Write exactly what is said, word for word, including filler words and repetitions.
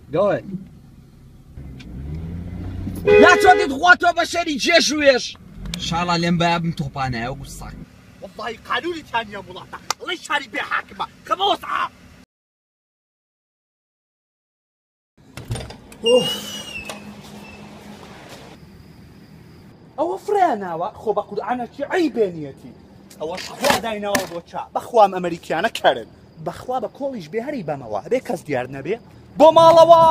قوي لا تودي تخواتو بشري جيش ويش ان شاء الله لين باب توبانا وقصك والله قالوا لي ثاني يا ملاطة الله يشاري بها حاكمة كما وسعة. ئەوە فرێناوە خۆ بە قورئانەکی عیبێنیەتی ئەوە خوا داینەوە بۆ چا بەخوام ئەمریکیانە کەرن بەخوا بە کۆڵیش بێ هەری بەمەوە بێ کەس دیار نەبێ بۆ ماڵەوە.